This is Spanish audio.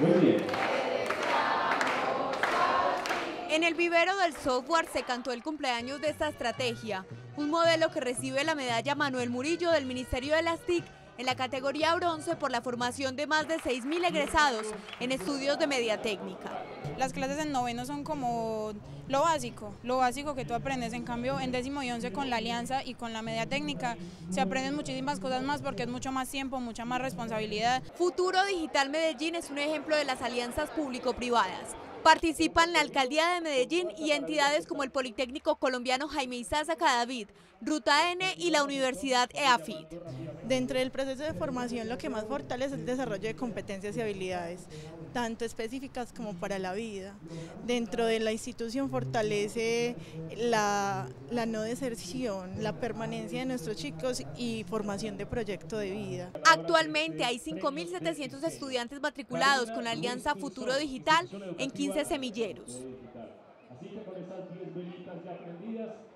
Muy bien. En el vivero del software se cantó el cumpleaños de esta estrategia, un modelo que recibe la medalla Manuel Murillo del Ministerio de las TIC en la categoría bronce por la formación de más de 6.000 egresados en estudios de media técnica. Las clases en noveno son como lo básico que tú aprendes. En cambio, en décimo y once con la alianza y con la media técnica se aprenden muchísimas cosas más porque es mucho más tiempo, mucha más responsabilidad. Futuro Digital Medellín es un ejemplo de las alianzas público-privadas. Participan la Alcaldía de Medellín y entidades como el Politécnico Colombiano Jaime Isaza Cadavid, Ruta N y la Universidad EAFIT. Dentro del proceso de formación lo que más fortalece es el desarrollo de competencias y habilidades, tanto específicas como para la vida. Dentro de la institución fortalece la no deserción, la permanencia de nuestros chicos y formación de proyecto de vida. Actualmente hay 5.700 estudiantes matriculados con la Alianza Futuro Digital en 15 semilleros. Así que con esas 10 velitas ya prendidas,